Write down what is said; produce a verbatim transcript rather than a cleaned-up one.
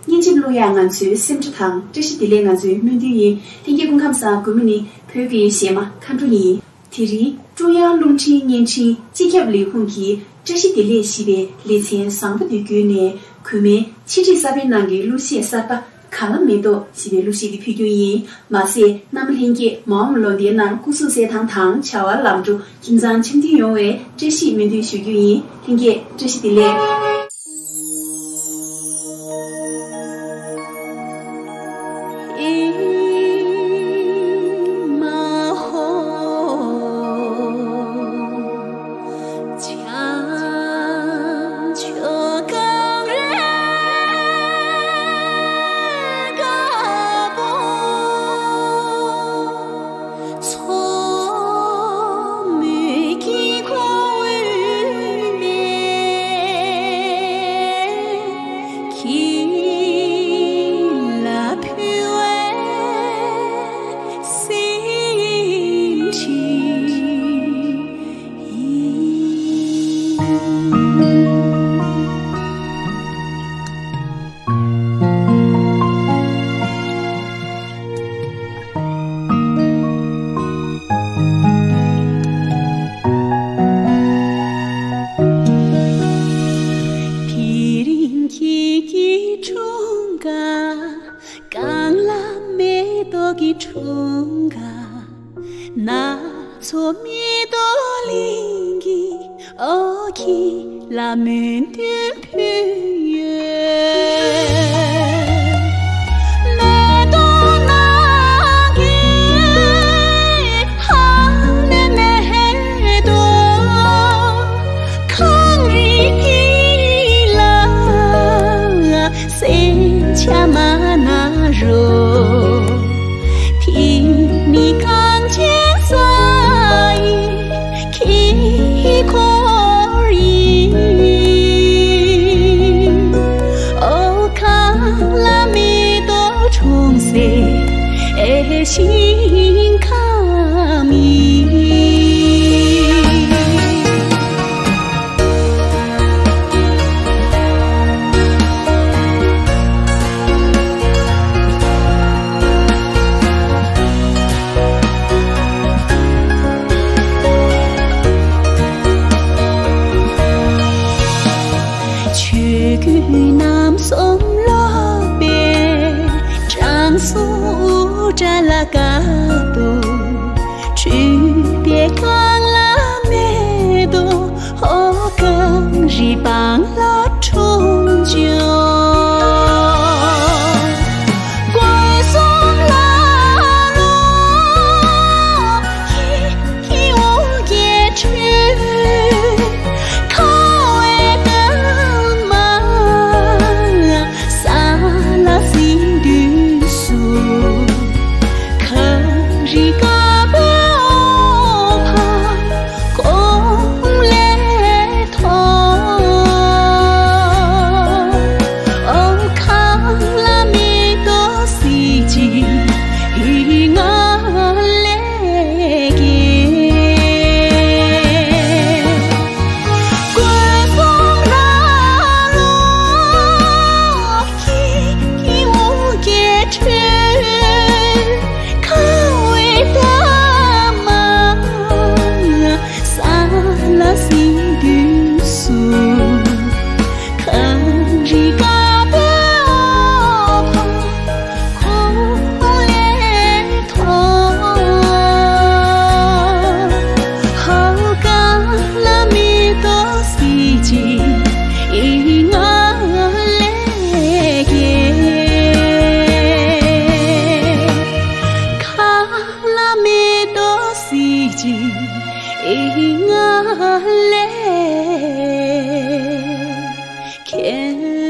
年纪路亚俺去心之堂，这是地雷俺去面对伊，听见公看啥古米尼推给些嘛，看住伊，提里中央龙青年青，即刻离婚期，这是地雷西边离前上不对句呢，看面七十三边那个路线三八。看了没多，西边路线的啤酒饮，马些那么听见毛姆老爹那故事些堂堂，瞧啊拦住，紧张倾听用为，这是面对小酒饮，听见这是的嘞。 Can